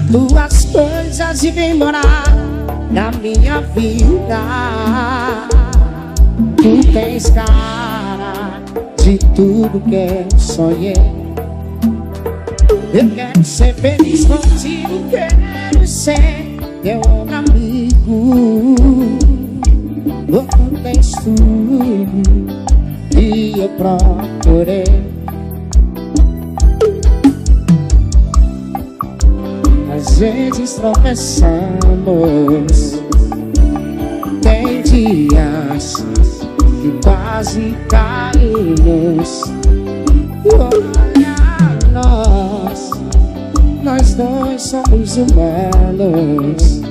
tuas coisas e vem morar na minha vida. Tu tens cara de tudo que eu sonhei. Eu quero ser feliz contigo, quero ser teu amigo. Tu tens tudo que eu procurei. Às vezes tropeçamos, tem dias que quase caímos. Olha nós dois somos humanos.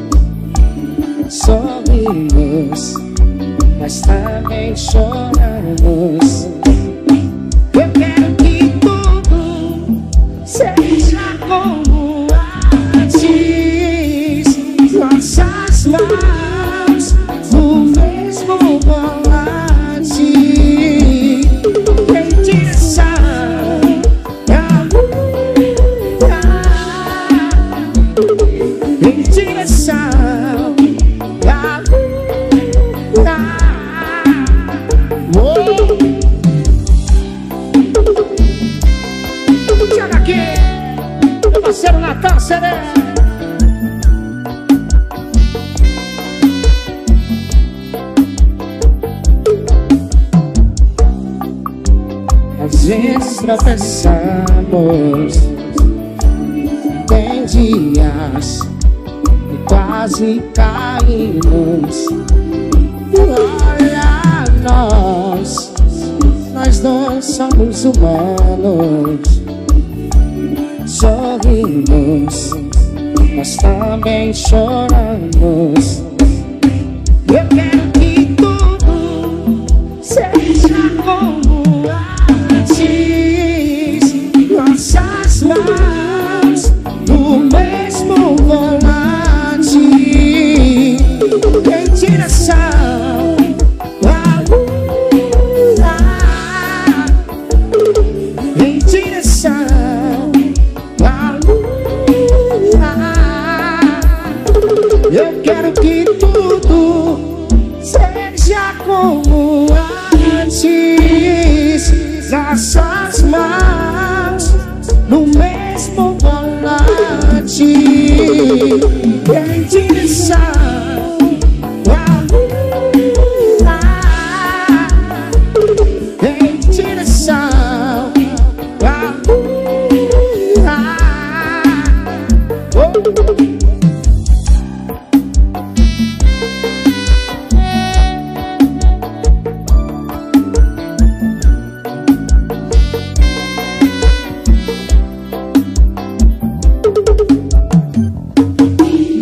Sorrimos, mas também choramos. Eu quero que tudo seja como antes. Nossas mãos no mesmo volante, em direção à lua, em direção à lua. Chega aqui, meu parceiro Natal Sereno. Às vezes tropeçamos, tem dias que quase caímos. Olha nós dois somos humanos. Sorrimos, mas também choramos. Eu quero que tudo seja como antes. Nossas mãos no mesmo volante, em direção à lua, em direção à lua. Eu quero que tudo seja como antes. Nossas mãos no mesmo volante.